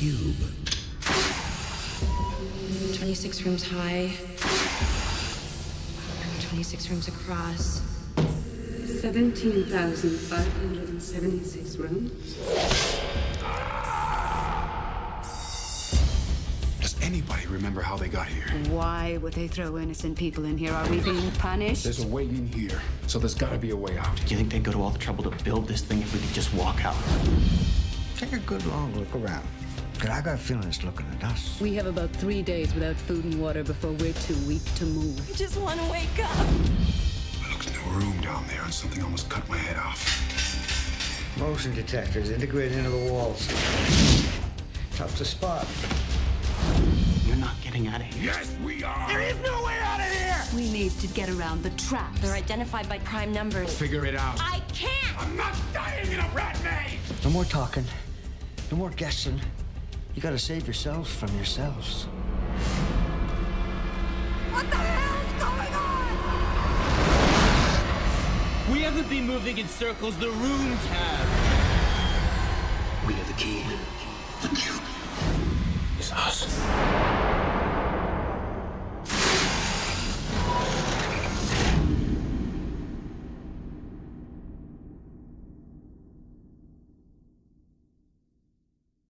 cube. 26 rooms high, 26 rooms across. 17,576 rooms. Does anybody remember how they got here? Why would they throw innocent people in here? Are we being punished? There's a way in here, so there's gotta be a way out. Do you think they'd go to all the trouble to build this thing if we could just walk out? Take a good long look around. Because I got a feeling it's looking at us. We have about 3 days without food and water before we're too weak to move. I just want to wake up. I looked in a room down there and something almost cut my head off. Motion detectors integrated into the walls. Tough to spot. You're not getting out of here. Yes, we are! There is no way out of here! We need to get around the traps. They're identified by prime numbers. Figure it out. I can't! I'm not dying in a rat maze! No more talking. No more guessing. You gotta save yourselves from yourselves. What the hell's going on? We haven't been moving in circles, the rooms have. We have the key. The cube is us.